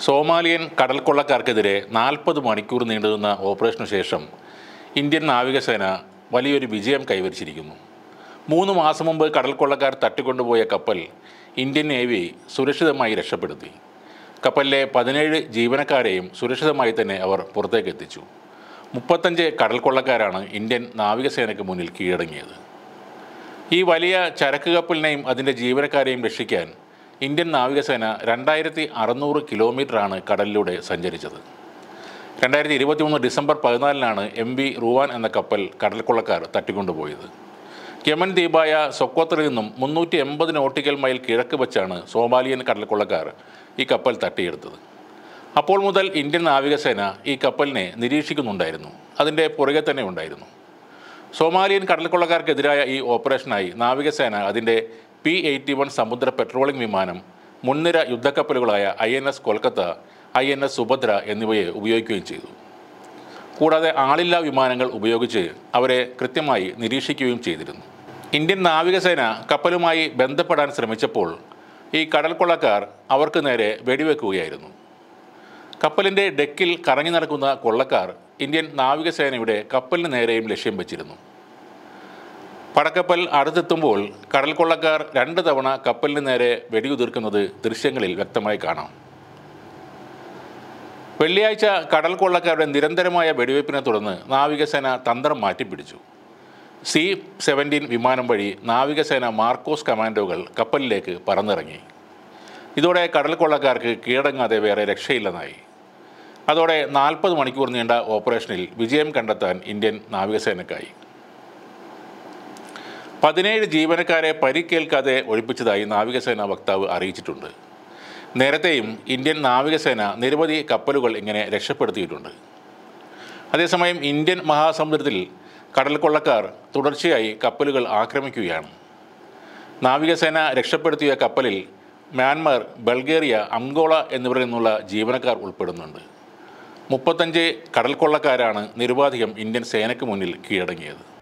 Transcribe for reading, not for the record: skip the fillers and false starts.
Somalian കടൽക്കൊള്ളക്കാർക്കെതിരെ 40 മണിക്കൂർ നീണ്ടുനിന്ന ഓപ്പറേഷനു ശേഷം ഇന്ത്യൻ നാവികസേന വലിയൊരു വിജയം കൈവരിച്ചിരിക്കുന്നു. 3 മാസം മുമ്പ് കടൽക്കൊള്ളക്കാർ തട്ടിക്കൊണ്ടുപോയ കപ്പൽ ഇന്ത്യൻ നേവി സുരക്ഷിതമായി രക്ഷപ്പെടുത്തി. കപ്പലിലെ 17 ജീവനക്കാരെയും സുരക്ഷിതമായി തന്നെ അവർ പുറത്തേക്ക് എത്തിച്ചു. 35 കടൽക്കൊള്ളക്കാരാണ് ഇന്ത്യൻ നാവികസേനയ്ക്ക് മുന്നിൽ കീഴടങ്ങിയത്. ഈ വലിയ ചരക്ക് കപ്പലിനെയും അതിൻ്റെ ജീവനക്കാരെയും രക്ഷിക്കാൻ ഇന്ത്യൻ നാവികസേന 2600 കിലോമീറ്ററാണ് കടലിലൂടെ സഞ്ചരിച്ചത്. 2023 ഡിസംബർ 14-നാണ് MV റൂവാൻ എന്ന കപ്പൽ കടൽക്കൊള്ളക്കാർ തട്ടിക്കൊണ്ടുപോയത്. യമൻ ദ്വീപായ സൊക്കോത്തിൽ നിന്നും 380 നോട്ടിക്കൽ മൈൽ കിഴക്ക് വച്ചാണ് സോമാലിയൻ കടൽക്കൊള്ളക്കാർ ഈ കപ്പൽ തട്ടിയെടുത്തത്. അപ്പോൾ മുതൽ ഇന്ത്യൻ നാവികസേന ഈ കപ്പലിനെ നിരീക്ഷിക്കുന്നുണ്ടായിരുന്നു, അതിൻ്റെ പുറകെ തന്നെ ഉണ്ടായിരുന്നു. സോമാലിയൻ കടൽക്കൊള്ളക്കാർക്കെതിരായ ഈ ഓപ്പറേഷനായി നാവികസേന അതിൻ്റെ P-81 സമുദ്ര പെട്രോളിംഗ് വിമാനം, മുൻനിര യുദ്ധക്കപ്പലുകളായ INS കൊൽക്കത്ത, INS സുഭദ്ര എന്നിവയെ ഉപയോഗിക്കുകയും ചെയ്തു. കൂടാതെ ആളില്ലാ വിമാനങ്ങൾ ഉപയോഗിച്ച് അവരെ കൃത്യമായി നിരീക്ഷിക്കുകയും ചെയ്തിരുന്നു. ഇന്ത്യൻ നാവികസേന കപ്പലുമായി ബന്ധപ്പെടാൻ ശ്രമിച്ചപ്പോൾ ഈ കടൽക്കൊള്ളക്കാർ അവർക്ക് നേരെ വെടിവെക്കുകയായിരുന്നു. കപ്പലിൻ്റെ ഡെക്കിൽ കറങ്ങി നടക്കുന്ന കൊള്ളക്കാർ ഇന്ത്യൻ നാവികസേനയുടെ കപ്പലിന് നേരെയും ലക്ഷ്യം വെച്ചിരുന്നു. പടക്കപ്പൽ അടുത്തെത്തുമ്പോൾ കടൽക്കൊള്ളക്കാർ 2 തവണ കപ്പലിന് നേരെ വെടിയുതിർക്കുന്നത് ദൃശ്യങ്ങളിൽ വ്യക്തമായി കാണാം. വെള്ളിയാഴ്ച കടൽക്കൊള്ളക്കാരുടെ നിരന്തരമായ വെടിവയ്പ്പിനെ തുടർന്ന് നാവികസേന തന്ത്രം മാറ്റിപ്പിടിച്ചു. C-17 വിമാനം വഴി നാവികസേന മാർക്കോസ് കമാൻഡോകൾ കപ്പലിലേക്ക് പറന്നിറങ്ങി. ഇതോടെ കടൽക്കൊള്ളക്കാർക്ക് കീഴടങ്ങാതെ വേറെ രക്ഷയില്ലെന്നായി. അതോടെ 40 മണിക്കൂർ നീണ്ട ഓപ്പറേഷനിൽ വിജയം കണ്ടെത്താൻ ഇന്ത്യൻ നാവികസേനയ്ക്കായി. 17 ജീവനക്കാരെ പരിക്കേൽക്കാതെ ഒഴിപ്പിച്ചതായി നാവികസേന വക്താവ് അറിയിച്ചിട്ടുണ്ട്. നേരത്തെയും ഇന്ത്യൻ നാവികസേന നിരവധി കപ്പലുകൾ ഇങ്ങനെ രക്ഷപ്പെടുത്തിയിട്ടുണ്ട്. അതേസമയം ഇന്ത്യൻ മഹാസമുദ്രത്തിൽ കടൽക്കൊള്ളക്കാർ തുടർച്ചയായി കപ്പലുകൾ ആക്രമിക്കുകയാണ്. നാവികസേന രക്ഷപ്പെടുത്തിയ കപ്പലിൽ മ്യാൻമർ, ബൾഗേറിയ, അംഗോള എന്നിവരിൽ നിന്നുള്ള ജീവനക്കാർ ഉൾപ്പെടുന്നുണ്ട്. 35 കടൽക്കൊള്ളക്കാരാണ് നിരുപാധികം ഇന്ത്യൻ സേനയ്ക്ക് മുന്നിൽ കീഴടങ്ങിയത്.